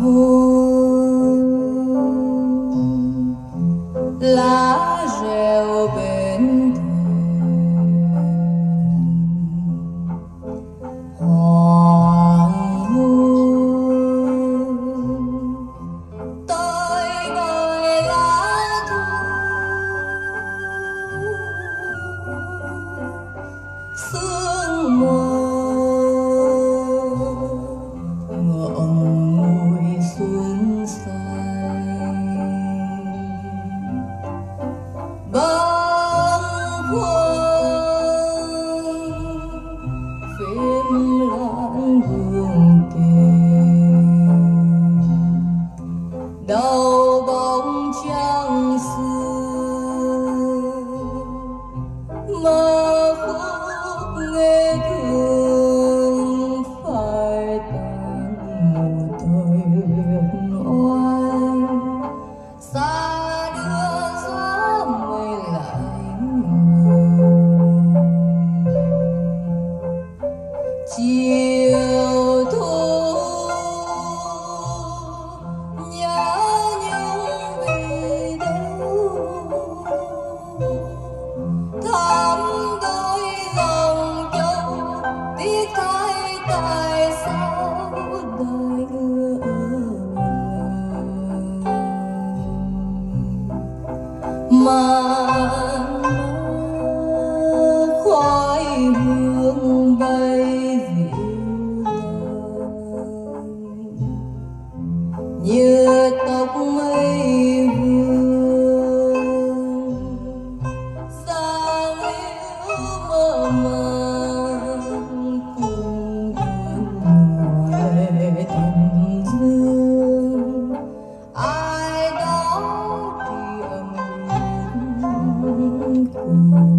hôn lá reo bên thềm hoàng hôn tới gọi lá thu sương mờ ngậm ngùi xuân xanh bâng khuâng phim lãng hương tình đầu bóng trăng xưa mơ khúc nghe thương phải tàn một thời oanh xa đưa gió mây lạnh chiều thu nhớ nhung vì đâu thắm đôi dòng châu tiếc thay tại sao đời ưa màn khói hương bay dịu dàng như tóc mây vương sáng liễu mơ màng cùng ngoài thầm dương ai đó thì âm cùng.